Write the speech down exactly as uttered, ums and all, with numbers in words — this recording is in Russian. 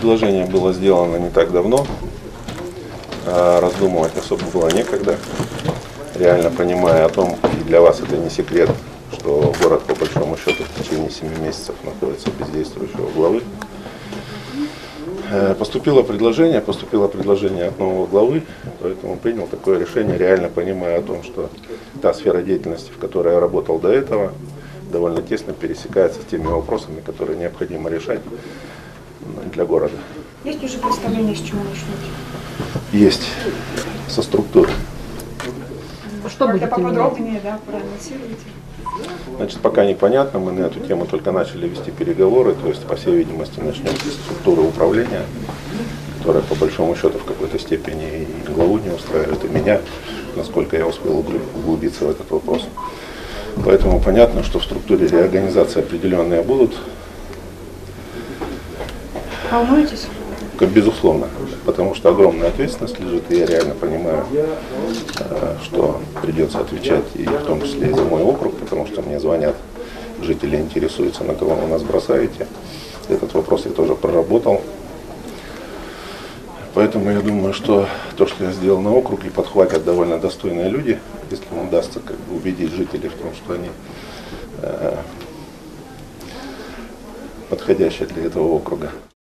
Предложение было сделано не так давно, а раздумывать особо было некогда, реально понимая о том, и для вас это не секрет, что город по большому счету в течение семи месяцев находится без действующего главы. Поступило предложение, поступило предложение от нового главы, поэтому принял такое решение, реально понимая о том, что та сфера деятельности, в которой я работал до этого, довольно тесно пересекается с теми вопросами, которые необходимо решать для города. Есть уже представление, с чего начнете? Есть, со структуры. Что будет поподробнее, да, проанонсируйте? Значит, пока непонятно, мы на эту тему только начали вести переговоры, то есть, по всей видимости, начнем с структуры управления, которая, по большому счету, в какой-то степени и главу не устраивает, и меня, насколько я успел углубиться в этот вопрос. Поэтому понятно, что в структуре реорганизации определенные будут. Волнуетесь? Безусловно, потому что огромная ответственность лежит, и я реально понимаю, что придется отвечать, и в том числе и за мой округ, потому что мне звонят, жители интересуются, на кого вы нас бросаете. Этот вопрос я тоже проработал. Поэтому я думаю, что то, что я сделал на округе, подхватят довольно достойные люди, если им удастся как бы убедить жителей в том, что они подходящие для этого округа.